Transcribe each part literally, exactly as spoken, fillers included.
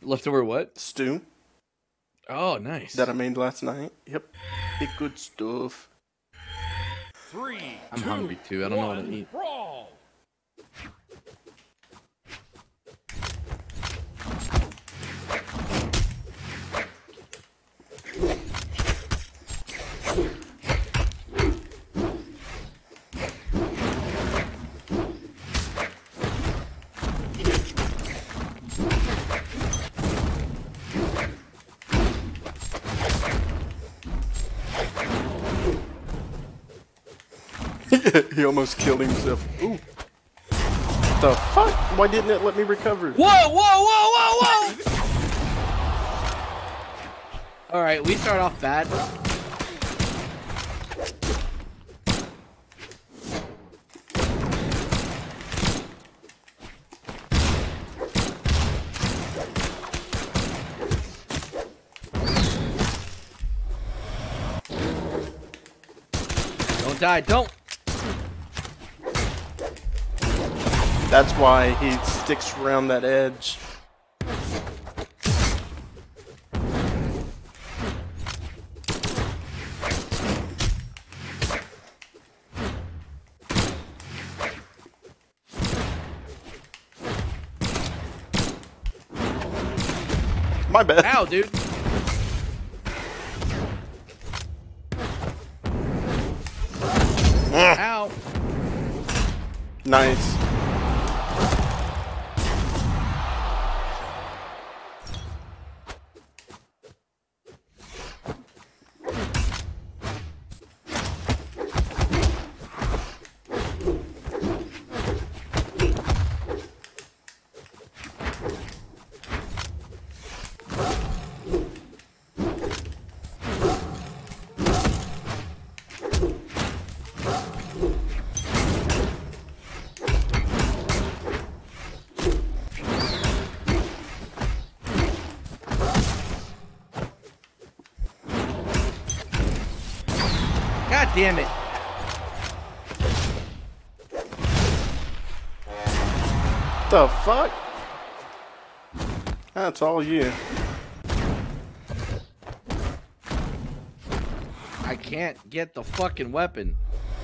Leftover what? Stew. Oh, nice. That I made last night. Yep. Big good stuff. Three, I'm two, hungry too. I don't know what to eat. Brawl. He almost killed himself. Ooh. The fuck? Why didn't it let me recover? Whoa, whoa, whoa, whoa, whoa! Alright, we start off bad. Don't die, don't! That's why he sticks around that edge. My bad. Ow, dude. Ow. Nice. God damn it. The fuck? That's all you. I can't get the fucking weapon.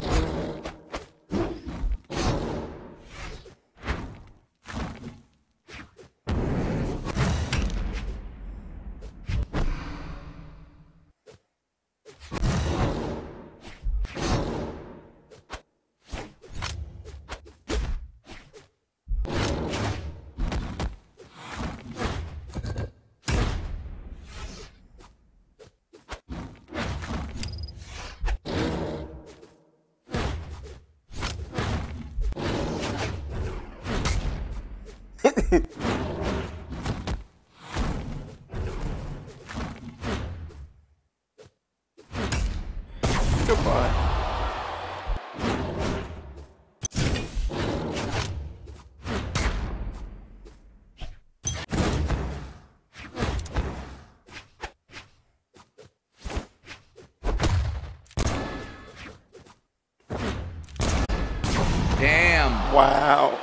Goodbye. Damn. Wow.